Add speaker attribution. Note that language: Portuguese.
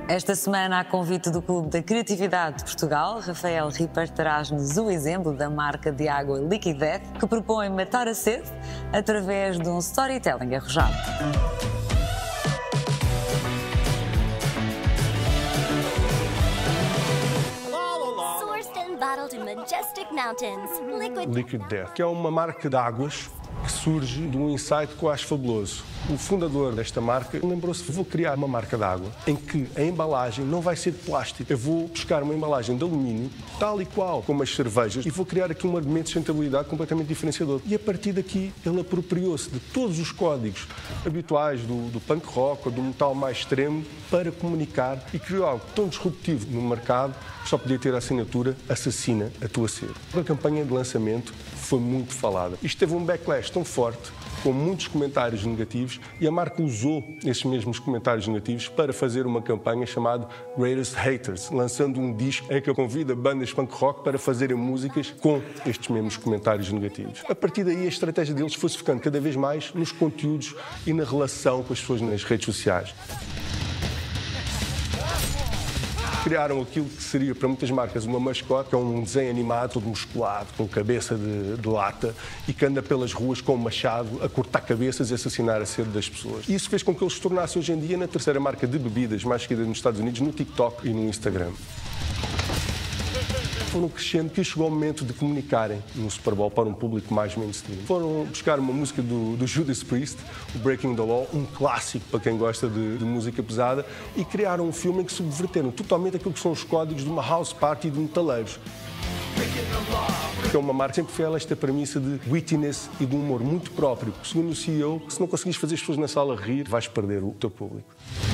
Speaker 1: Esta semana, a convite do Clube da Criatividade de Portugal, Rafael Ripper traz-nos o exemplo da marca de água Liquid Death, que propõe matar a sede através de um storytelling arrojado.
Speaker 2: Liquid Death, que é uma marca de águas que surge de um insight que eu acho fabuloso. O fundador desta marca lembrou-se: vou criar uma marca de água em que a embalagem não vai ser de plástico. Eu vou buscar uma embalagem de alumínio, tal e qual como as cervejas, e vou criar aqui um argumento de sustentabilidade completamente diferenciador. E a partir daqui ele apropriou-se de todos os códigos habituais do punk rock ou do metal mais extremo para comunicar e criou algo tão disruptivo no mercado que só podia ter a assinatura "Assassina a tua sede". A campanha de lançamento foi muito falada. Isto teve um backlash tão forte, com muitos comentários negativos, e a marca usou esses mesmos comentários negativos para fazer uma campanha chamada Greatest Haters, lançando um disco em que convida bandas punk rock para fazerem músicas com estes mesmos comentários negativos. A partir daí, a estratégia deles foi-se ficando cada vez mais nos conteúdos e na relação com as pessoas nas redes sociais. Criaram aquilo que seria para muitas marcas uma mascote, que é um desenho animado todo musculado, com cabeça de lata, e que anda pelas ruas com um machado a cortar cabeças e assassinar a sede das pessoas. E isso fez com que eles se tornassem hoje em dia na terceira marca de bebidas mais seguida nos Estados Unidos, no TikTok e no Instagram. Foram crescendo que chegou o momento de comunicarem no Super Bowl para um público mais mainstream. Foram buscar uma música do Judas Priest, o Breaking the Law, um clássico para quem gosta de música pesada, e criaram um filme em que subverteram totalmente aquilo que são os códigos de uma house party de metaleiros. Que é uma marca sempre fiel a esta premissa de wittiness e de um humor muito próprio. Segundo o CEO, se não conseguires fazer as pessoas na sala rir, vais perder o teu público.